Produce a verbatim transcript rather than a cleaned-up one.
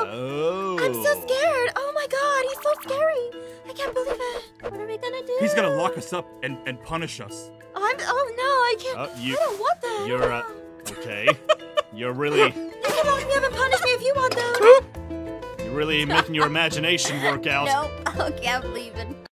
Oh. I'm so scared. Oh my god, he's so scary. I can't believe it. What are we gonna do? He's gonna lock us up and, and punish us. Oh, I'm, oh no, I can't. Uh, you, I don't want that. You're, uh, okay. You're really, You can lock me up and punish me if you want that. you're really making your imagination work out. No, okay, I'm leaving.